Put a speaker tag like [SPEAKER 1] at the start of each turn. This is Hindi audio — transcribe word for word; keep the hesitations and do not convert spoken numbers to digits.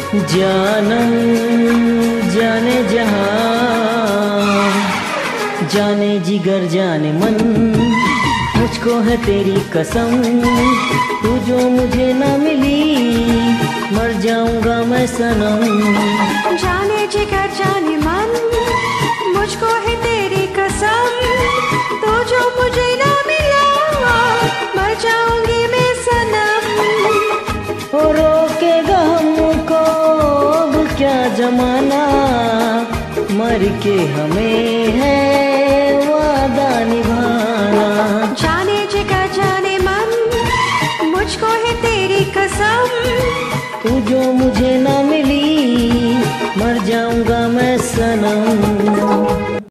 [SPEAKER 1] जानम जाने जहां, जाने जिगर जाने मन, मुझको है तेरी कसम, तू जो मुझे ना मिली मर जाऊंगा मैं सनम।
[SPEAKER 2] जाने जिगर जाने मन, मुझको है तेरी कसम, तू जो मुझे ना मिला मर जाऊंगी मैं सनम।
[SPEAKER 1] ओ रोकेगा हमको अब क्या जमाना, मर के हमें है वादा निभाना।
[SPEAKER 2] जाने जिगर जाने मन, मुझको है तेरी कसम,
[SPEAKER 1] तू जो मुझे ना मिली मर जाऊंगा मैं सनम।